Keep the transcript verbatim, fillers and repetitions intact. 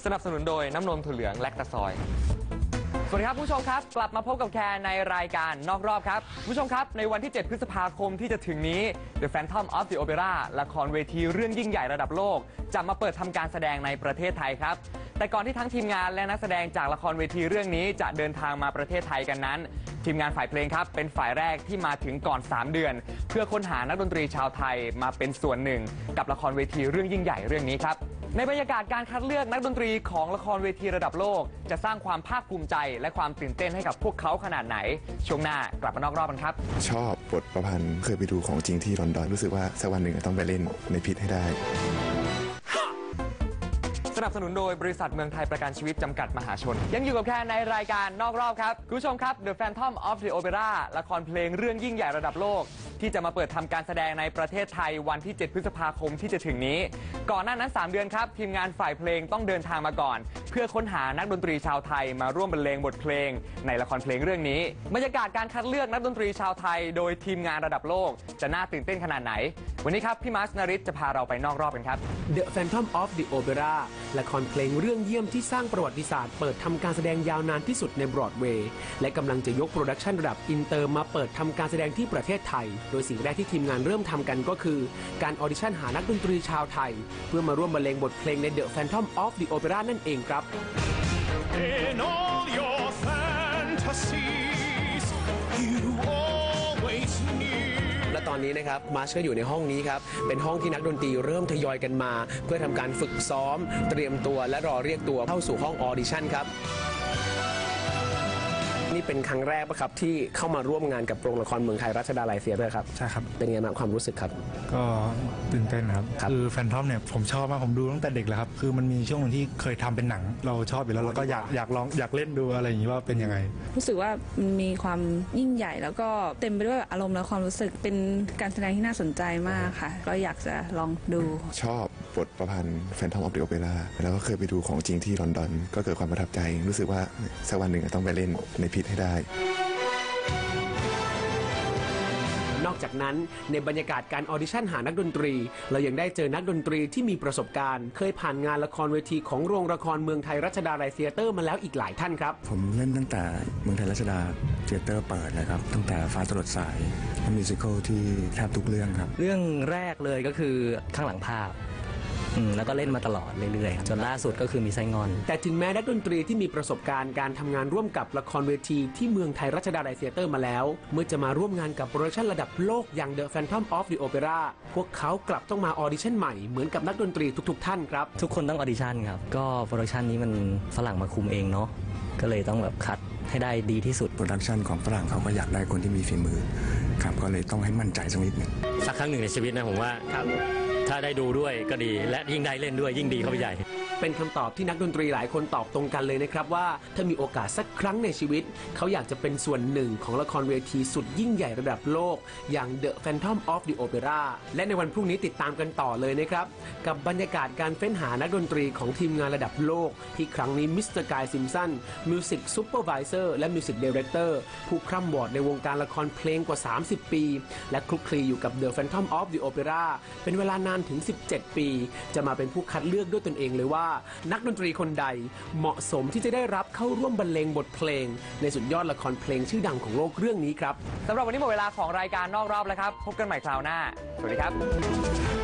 สนับสนุนโดยน้ำนมถั่วเหลืองแลคตาซอยสวัสดีครับผู้ชมครับกลับมาพบกับแคนในรายการนอกรอบครับผู้ชมครับในวันที่เจ็ดพฤษภาคมที่จะถึงนี้ The Phantom of the Opera ละครเวทีเรื่องยิ่งใหญ่ระดับโลกจะมาเปิดทำการแสดงในประเทศไทยครับแต่ก่อนที่ทั้งทีมงานและนักแสดงจากละครเวทีเรื่องนี้จะเดินทางมาประเทศไทยกันนั้นทีมงานฝ่ายเพลงครับเป็นฝ่ายแรกที่มาถึงก่อนสามเดือนเพื่อค้นหานักดนตรีชาวไทยมาเป็นส่วนหนึ่งกับละครเวทีเรื่องยิ่งใหญ่เรื่องนี้ครับในบรรยากาศการคัดเลือกนักดนตรีของละครเวทีระดับโลกจะสร้างความภาคภูมิใจและความตื่นเต้นให้กับพวกเขาขนาดไหนช่วงหน้ากลับมานอกรอบกันครับชอบบทประพันธ์เคยไปดูของจริงที่ลอนดอนรู้สึกว่าสักวันหนึ่งต้องไปเล่นในพิษให้ได้สนับสนุนโดยบริษัทเมืองไทยประกันชีวิตจำกัดมหาชนยังอยู่กับแค่ในรายการนอกรอบครับคุณผู้ชมครับ The Phantom of the Opera ละครเพลงเรื่องยิ่งใหญ่ระดับโลกที่จะมาเปิดทำการแสดงในประเทศไทยวันที่เจ็ดพฤษภาคมที่จะถึงนี้ก่อนหน้านั้นสามเดือนครับทีมงานฝ่ายเพลงต้องเดินทางมาก่อนเพื่อค้นหานักดนตรีชาวไทยมาร่วมบรรเลงบทเพลงในละครเพลงเรื่องนี้บรรยากาศการคัดเลือกนักดนตรีชาวไทยโดยทีมงานระดับโลกจะน่าตื่นเต้นขนาดไหนวันนี้ครับพี่มาร์ชนฤทธิ์จะพาเราไปนอกรอบกันครับ The Phantom of the Opera ละครเพลงเรื่องเยี่ยมที่สร้างประวัติศาสตร์เปิดทำการแสดงยาวนานที่สุดในบรอดเวย์และกำลังจะยกโปรดักชันระดับอินเตอร์มาเปิดทำการแสดงที่ประเทศไทยโดยสิ่งแรกที่ทีมงานเริ่มทำกันก็คือการออดิชั่นหานักดนตรีชาวไทยเพื่อมาร่วมบรรเลงบทเพลงใน The Phantom of the Opera นั่นเองครับ In all your fantasies, you always knew. และตอนนี้นะครับมาร์ชก็อยู่ในห้องนี้ครับเป็นห้องที่นักดนตรีเริ่มทยอยกันมาเพื่อทำการฝึกซ้อมเตรียมตัวและรอเรียกตัวเข้าสู่ห้องออดิชั่นครับนี่เป็นครั้งแรกปะครับที่เข้ามาร่วมงานกับโรงละครเมืองไทยรัชดาลัยเธียเตอร์ครับใช่ครับเป็นไงบ้างความรู้สึกครับก็ตื่นเต้นครับคือแฟนทอมเนี่ยผมชอบมากผมดูตั้งแต่เด็กเลยครับคือมันมีช่วงนึงที่เคยทำเป็นหนังเราชอบอยู่แล้วเราก็อยากอยากลองอยากเล่นดูอะไรอย่างนี้ว่าเป็นยังไงรู้สึกว่ามันมีความยิ่งใหญ่แล้วก็เต็มไปด้วยอารมณ์และความรู้สึกเป็นการแสดงที่น่าสนใจมากค่ะก็อยากจะลองดูชอบบทประพันธ์ Phantom of the Opera แล้วก็เคยไปดูของจริงที่ลอนดอนก็เกิดความประทับใจรู้สึกว่าสักวันหนึ่งต้องไปเล่นในพิษให้ได้นอกจากนั้นในบรรยากาศการออดิชั่นหานักดนตรีเรายังได้เจอนักดนตรีที่มีประสบการณ์เคยผ่านงานละครเวทีของโรงละครเมืองไทยรัชดาลัยเธียเตอร์มาแล้วอีกหลายท่านครับผมเล่นตั้งแต่เมืองไทยรัชดาเธียเตอร์เปิดเลยครับตั้งแต่ฟ้าสลดสายมิวสิควลที่แทบทุกเรื่องครับเรื่องแรกเลยก็คือข้างหลังภาพแล้วก็เล่นมาตลอดเรื่อยๆจนล่าสุดก็คือมีไซงอนแต่ถึงแม้นักดนตรีที่มีประสบการณ์การทำงานร่วมกับละครเวทีที่เมืองไทยรัชดาลัยเธียเตอร์มาแล้วเมื่อจะมาร่วมงานกับโปรดักชันระดับโลกอย่าง The Phantom of the Opera พวกเขากลับต้องมาออดิชั่นใหม่เหมือนกับนักดนตรีทุกๆท่านครับทุกคนต้องออดิชั่นครับก็โปรดักชันนี้มันฝรั่งมาคุมเองเนาะก็เลยต้องแบบคัดให้ได้ดีที่สุดโปรดักชันของฝรั่งเขาก็อยากได้คนที่มีฝีมือครับก็เลยต้องให้มั่นใจสักนิดหนึ่งสักครั้งหนึ่งในชีวิตนะผมว่าถ้าได้ดูด้วยก็ดีและยิ่งได้เล่นด้วยยิ่งดีเข้าไปใหญ่เป็นคำตอบที่นักดนตรีหลายคนตอบตรงกันเลยนะครับว่าถ้ามีโอกาสสักครั้งในชีวิตเขาอยากจะเป็นส่วนหนึ่งของละครเวทีสุดยิ่งใหญ่ระดับโลกอย่าง The Phantom of the Opera และในวันพรุ่งนี้ติดตามกันต่อเลยนะครับกับบรรยากาศการเฟ้นหานักดนตรีของทีมงานระดับโลกที่ครั้งนี้มิสเตอร์กายซิมสันมิวสิกซูเปอร์วิเซอร์และมิวสิกดีเรคเตอร์ผู้คร่ำวอดในวงการละครเพลงกว่าสามสิบปีและคลุกคลีอยู่กับ The Phantom of the Opera เป็นเวลานานถึงสิบเจ็ดปีจะมาเป็นผู้คัดเลือกด้วยตนเองเลยว่านักดนตรีคนใดเหมาะสมที่จะได้รับเข้าร่วมบรรเลงบทเพลงในสุดยอดละครเพลงชื่อดังของโลกเรื่องนี้ครับสำหรับวันนี้หมดเวลาของรายการนอกรอบแล้วครับพบกันใหม่คราวหน้าสวัสดีครับ